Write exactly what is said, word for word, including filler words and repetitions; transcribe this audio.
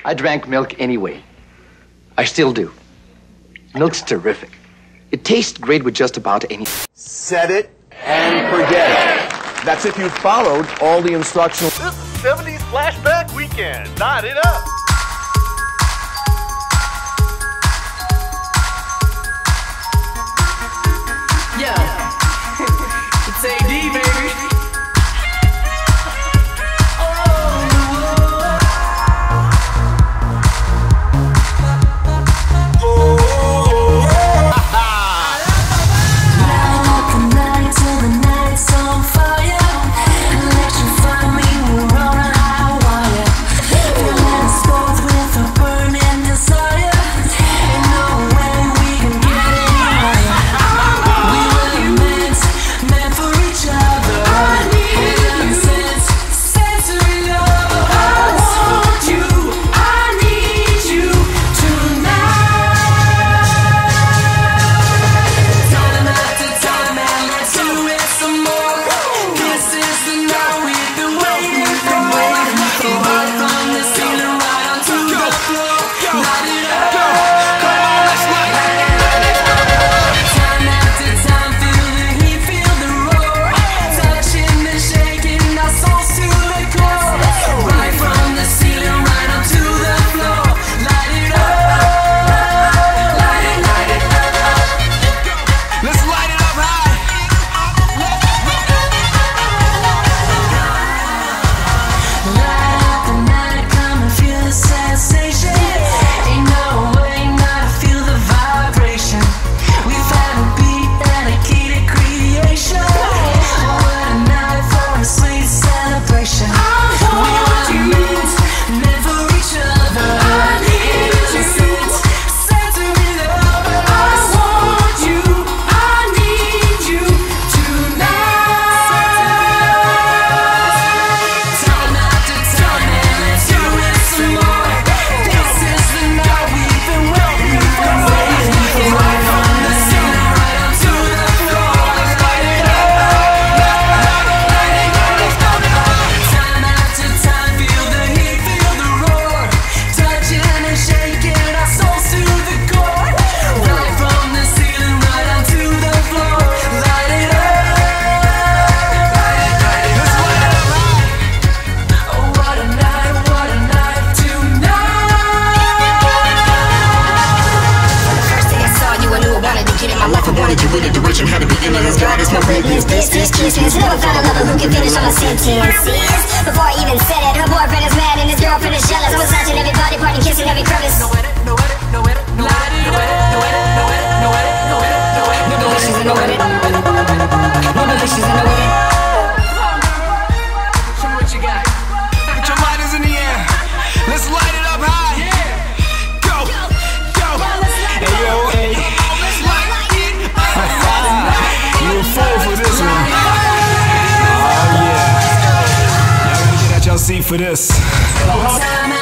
I drank milk anyway. I still do. Milk's terrific. It tastes great with just about anything. Set it and forget it. That's if you followed all the instructions. This is seventies flashback weekend. Knot it up. Yeah. It's A D, baby. Never found a lover who can finish all my sentences. Before I even said it, her boyfriend is mad and his girlfriend is jealous. I'm massaging every body part and kissing every crevice. No edit, no edit, no edit, no edit, no edit, no edit, no edit, no edit, no edit, no edit, no delicious and no edit, no delicious and no edit. Show me what you got. Put your lighters in the air. Let's light it up high. Go, go. Hey yo, hey. Let's light it up. You a fool for this one. Oh yeah. Y'all ready to get out y'all seat for this?